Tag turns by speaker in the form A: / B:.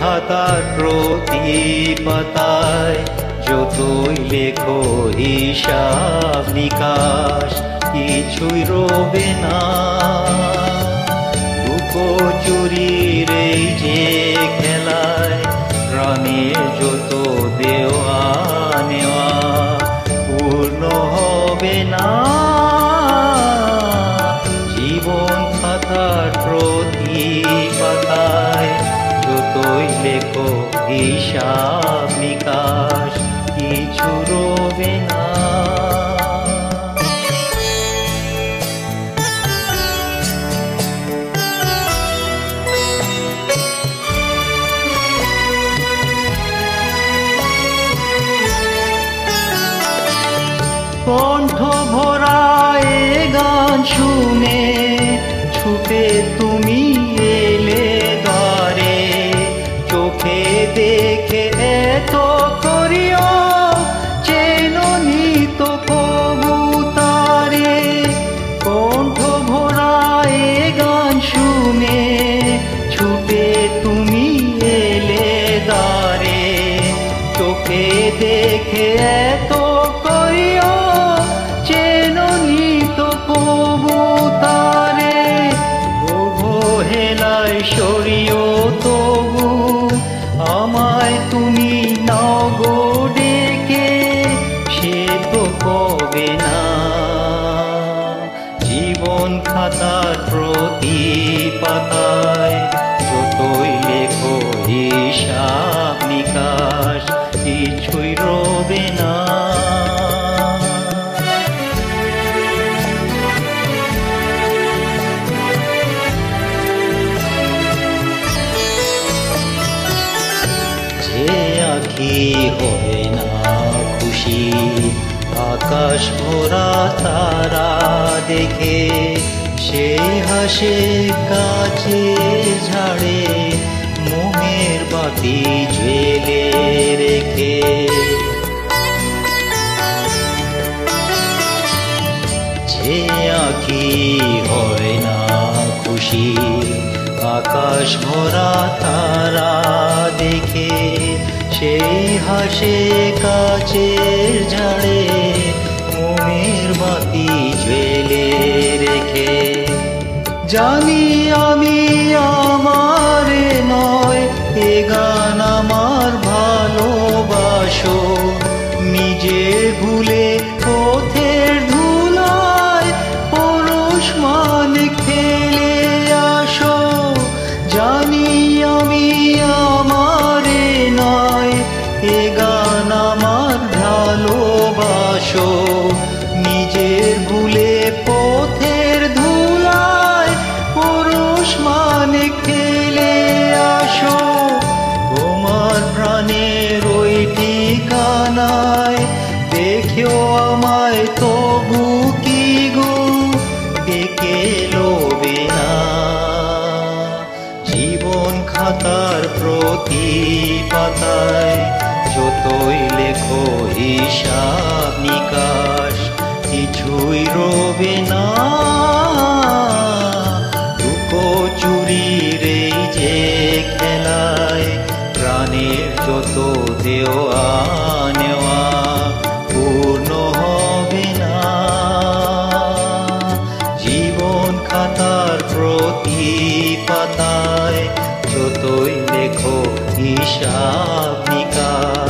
A: খাতার প্রতি পাতায় যতই লেখো হিসাব নিকাশ কিছুই রবে না। লুকোচুরির এই যে খেলায় প্রাণের যত দেওয়া নেওয়া পূর্ণ হবে না। জীবন খাতার প্রতি পাতায় যতই লেখো হিসাব নিকাশ কিছু রবে না। কণ্ঠ ভরা এ গান শুনে ছুটে তুমি এলে দ্বারে, চোখে দেখে এত করিও চেননি তো কবুতারে। কণ্ঠ ভরা এ গান শুনে ছুটে তুমি এলে দ্বারে, চোখে দেখে এত করিও চেননি তো কবুতারে। অবহেলায় সরিও তবু আমায় তুমি নাও গো ডেকে, সে তো কবে না। জীবন খাতার প্রতি পাতায় যতই লেখো হিসাব নিকাশ কিছুই রবে না। যে আঁখি হয় না খুশি আকাশ ভরা তারা দেখে, সেই হাসে কাছে ঝাড়ে মোহের বাতি জ্বেলে রেখে। যে আঁখি হয় না খুশি আকাশ ভরা তারা দেখে, সেই হাসে কাচের ঝাড়ে মোমের বাতি জ্বেলে রেখে। জানি আমি আমার নয় এ গান আমার ভালোবাসো, নিজে ভুলে পথের ধুলায় পরশ মালিক ফেলে আসো। জানি আমি আমার নয় এ গান আমার ভালোবাসো, নিজের ভুলে পথের ধুলায় পরশ মালিক ফেলে আসো। তোমার প্রাণের ওই ঠিকানায় দেখেও আমায় তবু কি গো ডেকে লোবে না। জীবন খাতার প্রতি পাতায় যতই লেখো হিসাব নিকাশ কিছুই রবে না। লুকোচুরির এই যে খেলায় প্রাণের যত দেওয়া নেওয়া পূর্ণ হবে না। জীবন খাতার প্রতি পাতায় যতই লেখো হিসাব নিকাশ